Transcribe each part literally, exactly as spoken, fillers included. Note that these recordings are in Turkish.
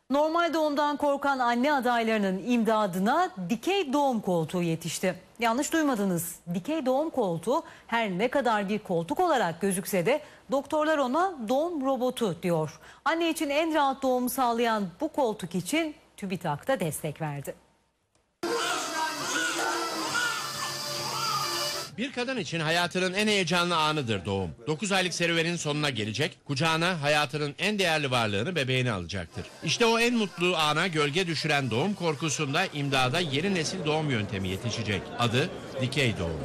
Normal doğumdan korkan anne adaylarının imdadına dikey doğum koltuğu yetişti. Yanlış duymadınız. Dikey doğum koltuğu her ne kadar bir koltuk olarak gözükse de doktorlar ona doğum robotu diyor. Anne için en rahat doğumu sağlayan bu koltuk için TÜBİTAK da destek verdi. Bir kadın için hayatının en heyecanlı anıdır doğum. dokuz aylık serüvenin sonuna gelecek, kucağına hayatının en değerli varlığını, bebeğini alacaktır. İşte o en mutlu ana gölge düşüren doğum korkusunda imdada yeni nesil doğum yöntemi yetişecek. Adı dikey doğum.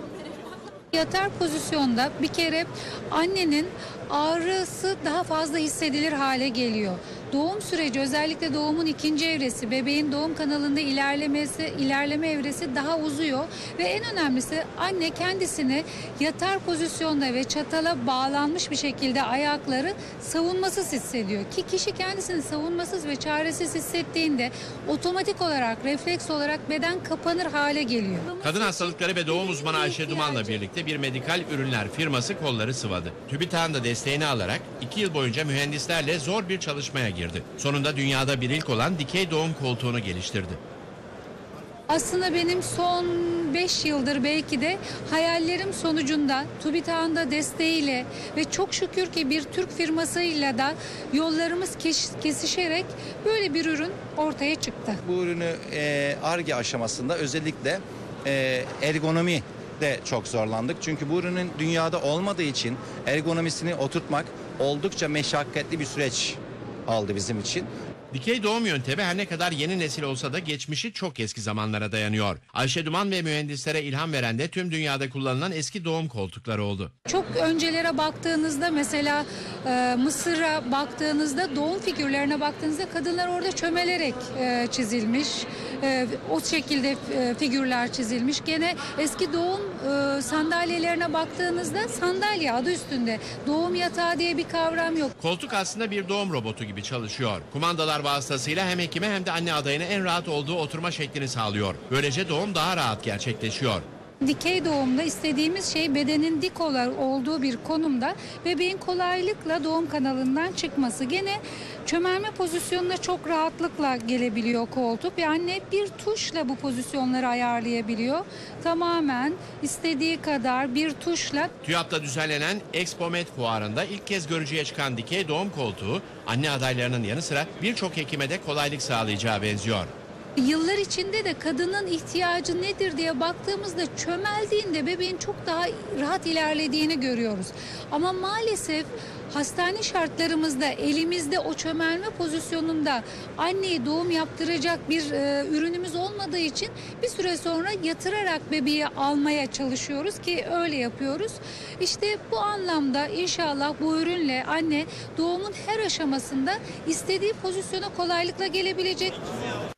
Yatar pozisyonda bir kere annenin ağrısı daha fazla hissedilir hale geliyor. Doğum süreci, özellikle doğumun ikinci evresi, bebeğin doğum kanalında ilerlemesi, ilerleme evresi daha uzuyor ve en önemlisi anne kendisini yatar pozisyonda ve çatala bağlanmış bir şekilde ayakları savunmasız hissediyor. Ki kişi kendisini savunmasız ve çaresiz hissettiğinde otomatik olarak, refleks olarak beden kapanır hale geliyor. Kadın hastalıkları ve doğum uzmanı Ayşe Duman'la birlikte bir medikal ürünler firması kolları sıvadı. TÜBİTAK'ın da desteğini alarak iki yıl boyunca mühendislerle zor bir çalışmaya girdi. Sonunda dünyada bir ilk olan dikey doğum koltuğunu geliştirdi. Aslında benim son beş yıldır belki de hayallerim sonucunda TÜBİTAK'ın da desteğiyle ve çok şükür ki bir Türk firmasıyla da yollarımız kesişerek böyle bir ürün ortaya çıktı. Bu ürünü Ar-Ge aşamasında özellikle e, ergonomi de çok zorlandık. Çünkü bu ürünün dünyada olmadığı için ergonomisini oturtmak oldukça meşakkatli bir süreç aldı bizim için. Dikey doğum yöntemi her ne kadar yeni nesil olsa da geçmişi çok eski zamanlara dayanıyor. Ayşe Duman ve mühendislere ilham veren de tüm dünyada kullanılan eski doğum koltukları oldu. Çok öncelere baktığınızda, mesela e, Mısır'a baktığınızda, doğum figürlerine baktığınızda kadınlar orada çömelerek e, çizilmiş. E, o şekilde e, figürler çizilmiş. Gene eski doğum e, sandalyelerine baktığınızda sandalye adı üstünde. Doğum yatağı diye bir kavram yok. Koltuk aslında bir doğum robotu gibi çalışıyor. Kumandalar vasıtasıyla hem hekime hem de anne adayına en rahat olduğu oturma şeklini sağlıyor. Böylece doğum daha rahat gerçekleşiyor. Dikey doğumda istediğimiz şey bedenin dik olduğu bir konumda bebeğin kolaylıkla doğum kanalından çıkması. Gene çömelme pozisyonuna çok rahatlıkla gelebiliyor koltuk ve anne bir tuşla bu pozisyonları ayarlayabiliyor. Tamamen istediği kadar bir tuşla. TÜYAP'ta düzenlenen Expomed fuarında ilk kez görücüye çıkan dikey doğum koltuğu anne adaylarının yanı sıra birçok hekime de kolaylık sağlayacağı benziyor. Yıllar içinde de kadının ihtiyacı nedir diye baktığımızda çömeldiğinde bebeğin çok daha rahat ilerlediğini görüyoruz. Ama maalesef hastane şartlarımızda elimizde o çömelme pozisyonunda anneye doğum yaptıracak bir e, ürünümüz olmadığı için bir süre sonra yatırarak bebeği almaya çalışıyoruz ki öyle yapıyoruz. İşte bu anlamda inşallah bu ürünle anne doğumun her aşamasında istediği pozisyona kolaylıkla gelebilecek.